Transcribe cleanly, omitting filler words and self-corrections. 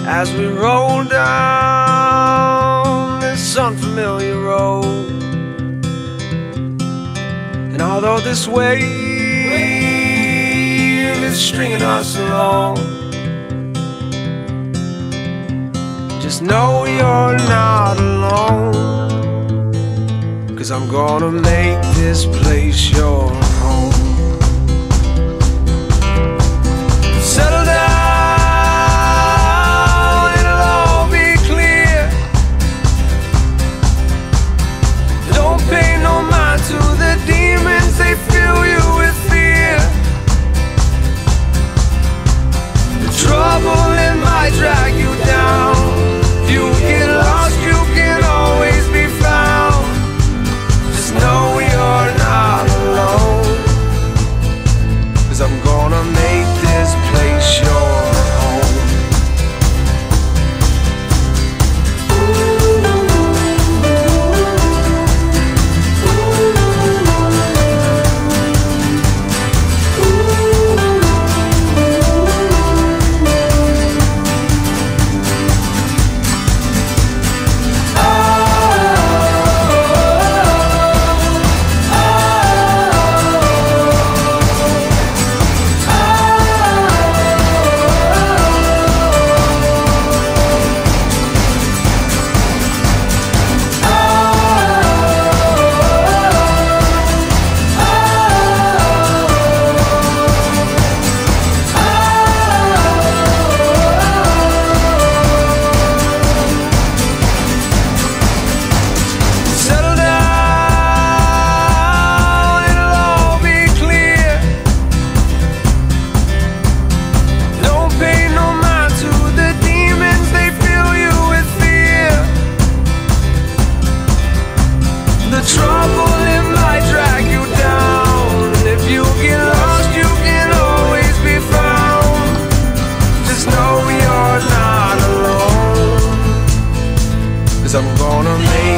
as we roll down this unfamiliar road. And although this wave is stringing us along, just know you're not alone, 'cause I'm gonna make this place your home. Settle down, it'll all be clear. Don't pay no mind to the demons, they fill you with fear. The trouble, it might drag you down. If you get lost, you can always be found. Just know you're not alone, 'cause I'm gonna make this place your home. The trouble, it might drag you down. And if you get lost, you can always be found. Just know you're not alone, 'cause I'm gonna make